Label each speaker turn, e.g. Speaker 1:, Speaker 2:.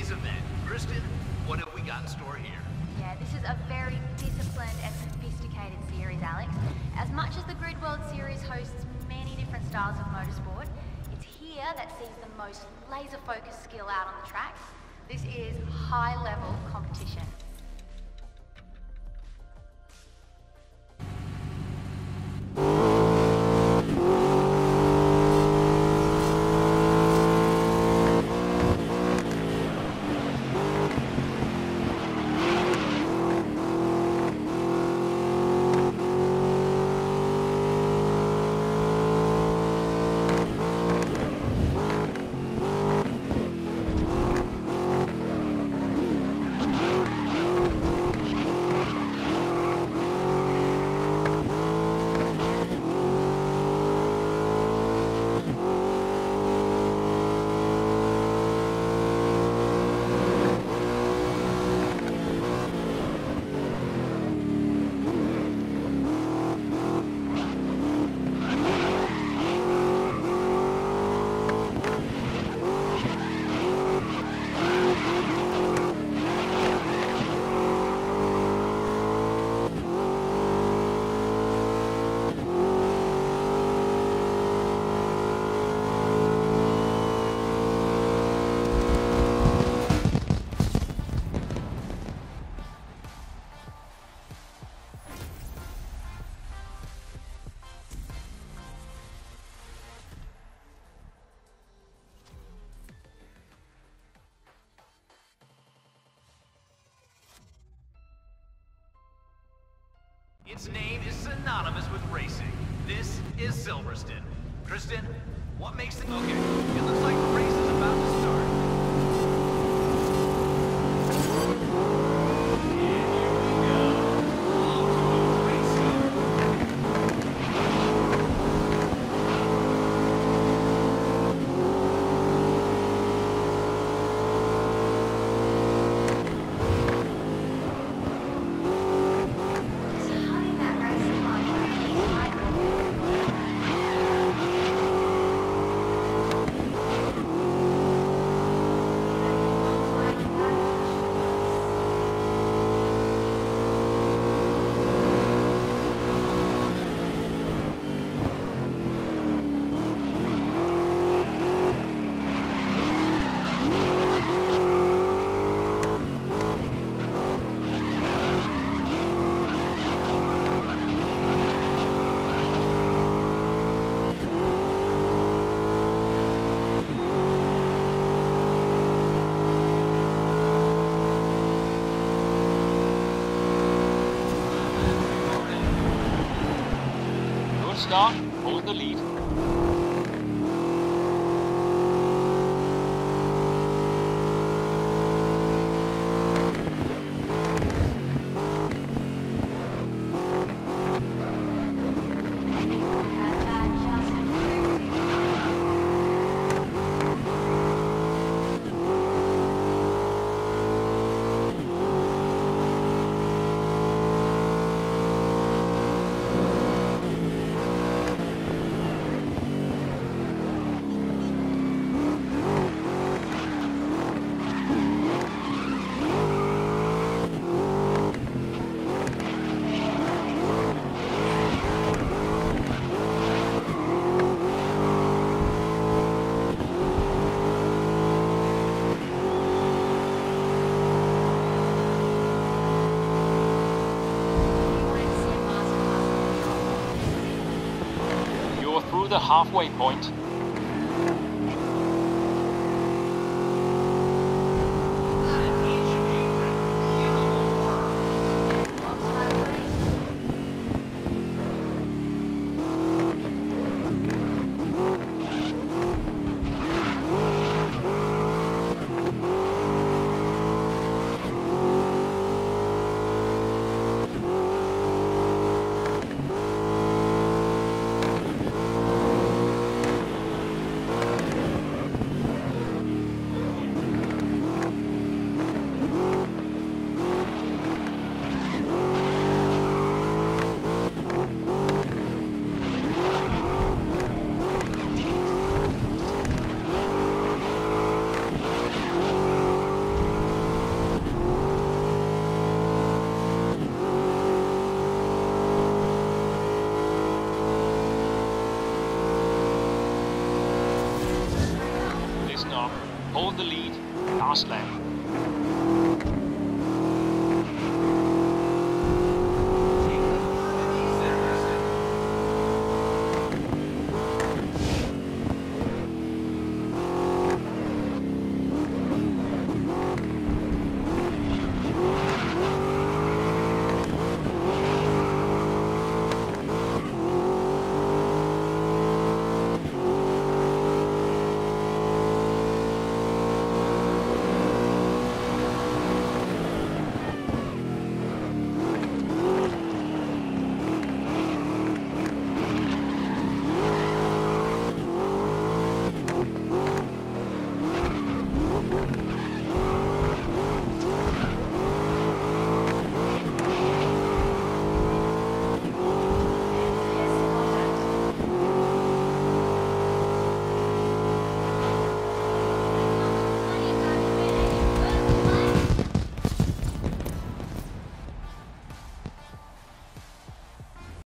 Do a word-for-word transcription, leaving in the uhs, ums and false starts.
Speaker 1: today's event. Kristen, what have we got in store here?
Speaker 2: Yeah, this is a very disciplined and sophisticated series, Alex. As much as the Grid World Series hosts many different styles of motorsport, it's here that sees the most laser-focused skill out on the track. This is high-level competition.
Speaker 1: Its name is synonymous with racing. This is Silverstone. Kristen, what makes it... Okay, it looks like the race is about to start.
Speaker 3: Start, hold the lead. The halfway point. fast lap.